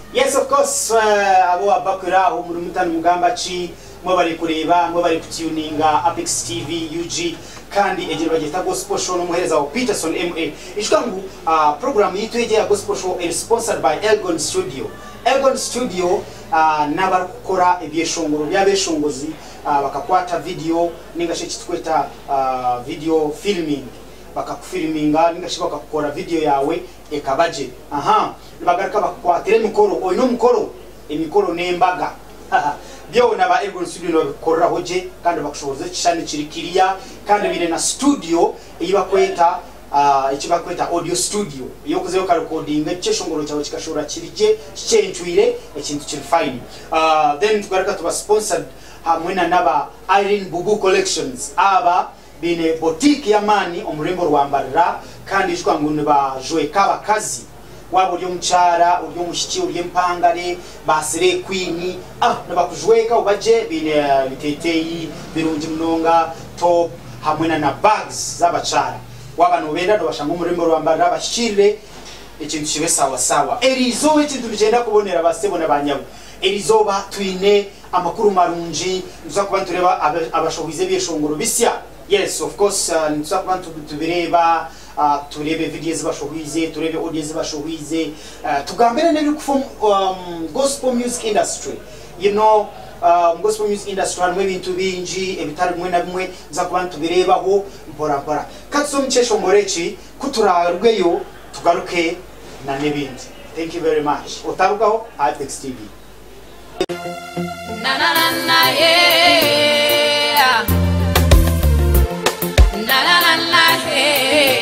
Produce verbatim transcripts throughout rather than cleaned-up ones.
Yes, of course, uh, abo abakura umuri mutani mugamba chi mwe bari kureba mwe bari kutuninga Apex T V U G kandi ejero bagita gospel show no muhereza wa Peterson M A. Ishkangu uh, program yitu ya gospel show is sponsored by Elgon Studio. Elgon Studio uh, nabakora ebyeshongoro byabeshongozi uh, bakakwata video ningashe kitweta uh, video filming bakakufilminga ningashe bakakora video yawe ekabaje aha bagaruka bakwatire mikoro oyino mukoro emikoro nembaga byo naba Elgon Studio no bikorera hoje kandi bakushoboza kishane kirikiriya kandi bire na studio ibakweta uh, ikibakweta audio studio iyo kuzeyo ka recording cyeshongoro cyawe kikashora kirije cyenjwire ekintu kiri fine uh, then tugaruka tuba sponsored hamwe na naba Irene Bubu Collections aba bine boutique ya mani omurembo rwambarira kandi ishwa ngo ba joe kabakazi wabo ryo mchara uryo mushiki uryo mpangare basire queen ah nabakujweka ubaje bine biteteyi birungi mnonga top hamwe na bags z'abachara wabano benda do bashanga umurembo rwambarira bashirire ikintu kibe sawa sawa erizo ikintu bigenda kubonera basebona banyabu erizo batwine amakuru marunji nza kuba tureba abashobize byeshongoro bisya. Yes, of course, uh, ntusakuba tubireba uh, turebe videos bashobize turebe audios bashobize uh, tugambere nebi ku um, gospel music industry. You know, um, gospel music industry and ibintu binji ebitari bimwe na bimwe nzakuba tubirebaho mpora mpora katso mcheshongorechi kuturarweyo tugaruke na nebindi. Thank you very much. Otarugaho Apex T V. Na na na na yeah. Na na na na hey.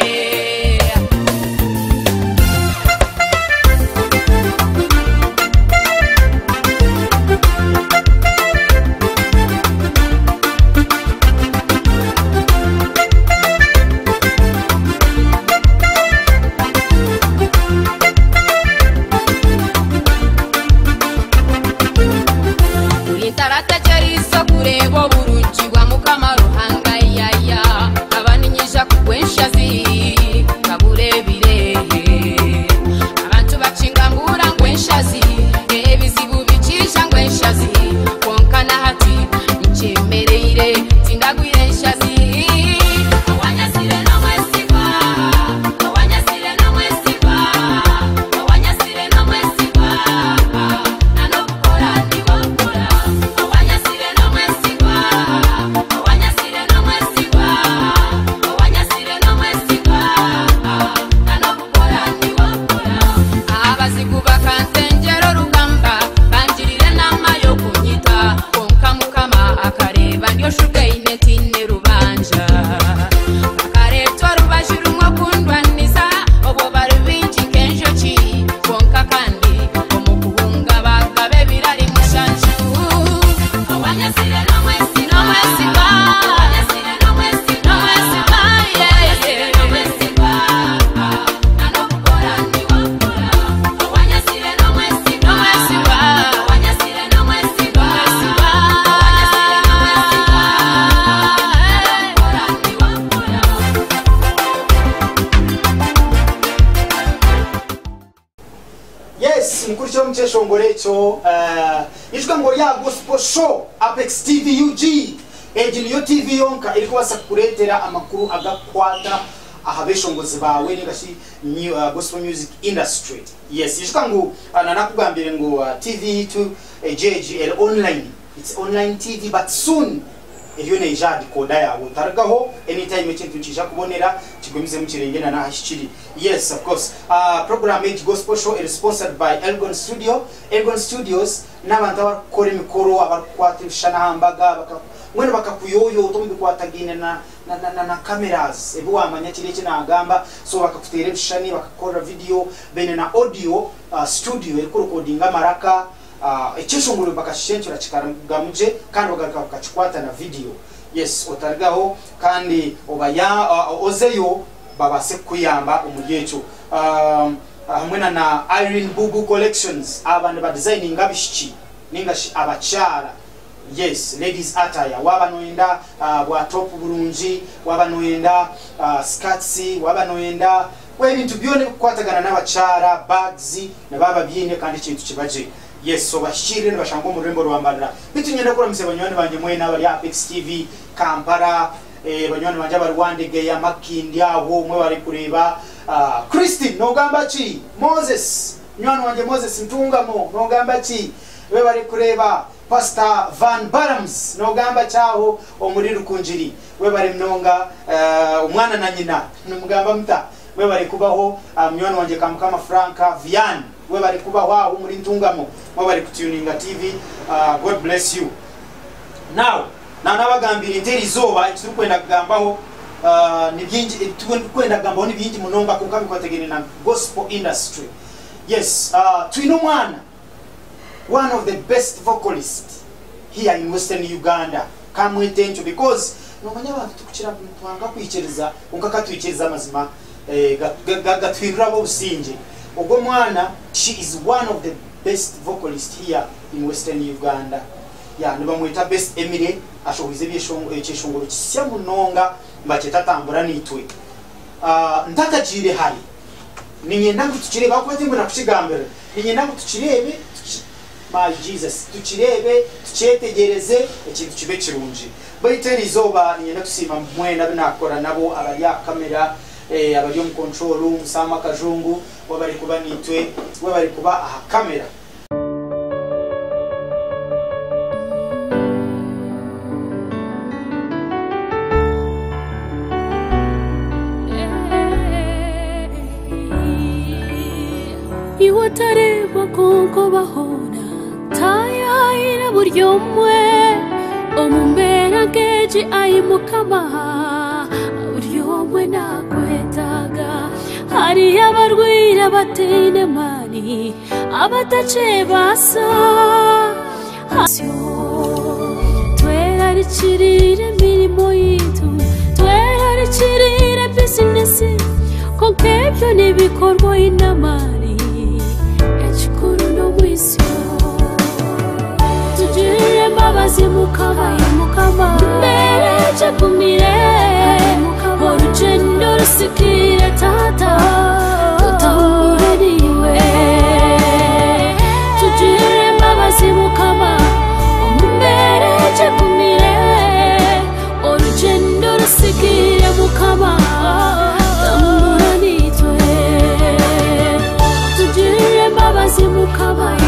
Tarata chariso kurebo buruji wa mukamaro hanga yaya abani nyisha kukwenshazi kaburebire abantu bacinga mbura ngwenshazi ebizibu bicisha ngwenshazi konkana hati nchemereire tindagwire nshazi awanyasire no mwesiba awanyasire no mwesiba awanyasire no mwesiba nano gukora ndiwakora Mcheshongorecho uh, ishwa ngo ya gospel show Apex T V U G ejiniyo T V yonka ilikuwa sakuretera amakuru agakwata ahabeshongozi bawe ningashi new uh, gospel music industry. Yes, ishwa ngo uh, nanakugambire ngo uh, T V to uh, J G L online, it's online T V but soon iyo ne jadi koda yawe taragaho anytime ekintu kija kubonera kigwemize mukirengena na hashikiri. Yes, of course, uh, program H Gospel Show is sponsored by Elgon Studio. Elgon Studios n'abantu bakora imikoro abakwatishana hambaga baka mwene bakakuyoyo utombi kwatagine na na, na, na, na cameras ebu amanya kire kinagamba so bakakutere bishani bakakora video bene na audio uh, studio eko recordinga maraka uh, ekishongoro bakashenchura kikagamuje kandi bagaruka bakachikwata na video. Yes, otargaho kandi obaya uh, ozeyo babase kuyamba umuyecho um hamwe na Irene Bubu Collections abantu ba designing abishiki ningashi abachara. Yes, ladies attire wabanoenda uh, bwa top bulungi wabanoenda uh, skirts wabanoenda we bintu byone kwatagana n'abacara bags nababa byine kandi ikintu kibaje yes so bashire n'abashango mu rembo rwambarira bitunyene kora mise banywane banje mwe n'abari Apex T V Kampala eh banywane banje bari Wandege ya Makindi aho mwe bari kureba uh, Christine nogamba chi Moses nywani wanje Moses Ntungamo nogamba chi we bari kureba Pastor Van Barams nogamba chaho omuri rukunjiri we bari mnonga uh, umwana na nyina numugamba mta we bari kubaho mnywani wanje Kamukama Franka Vian we bari kubaho aho muri Ntungamo we bari kutuninga T V uh, God bless you now na nabagambira interi zoba ikiri kwenda kugambaho uh, ni byingi kwenda kugambaho ni byingi munonga kuko bikwategene na gospel industry yes uh, twino mwana one of the best vocalists here in Western Uganda kamwe tencho because no manya abantu tukukira twanga kwicereza unkaka twikiriza amazima eh gatwirira bo businje ubwo mwana she is one of the best vocalists here in Western Uganda ya nibamwita best Emily ashoboze byeshongo ekishongoro kisya munonga mbaketa tambura nitwe ah ndakajire hari ninyenda kutukireba kwate mbona kushigambira ninyenda kutukirebe my Jesus tukirebe tucetegereze ikintu kibe kirunji bayiteri izoba ninyenda tusima mwena binakora nabo abari ya kamera eh abari mu control room Sama Kajungu wabari kuba nitwe wabari kuba aha kamera Iwatareba konko bahona taya ira buryomwe omumbera keji ayimukama buryomwe nakwetaga hari abarwira batene mani abatace basa twera rikirire mirimo yitu twera rikirire business konkebyo nibikorwa inamari tujire mbabazi mukama mukama mbere kumire urugendo rusikire tata tutamburiwe tujire mbabazi mukama mbere kumire urugendo rusikire mukama tamburanitwe tujire mbabazi mukama